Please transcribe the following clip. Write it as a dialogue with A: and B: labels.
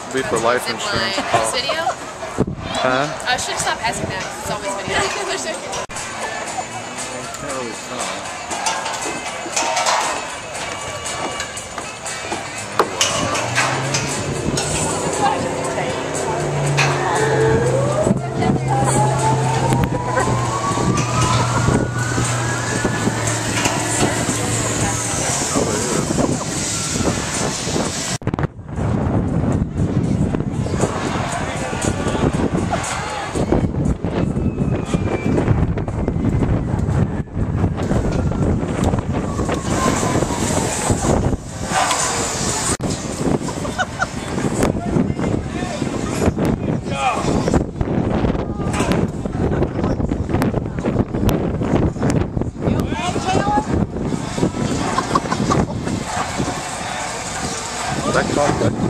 A: be for life insurance.
B: This video?
A: Huh?
B: I should stop asking that because it's always video.
A: Can't really tell. That cockpit.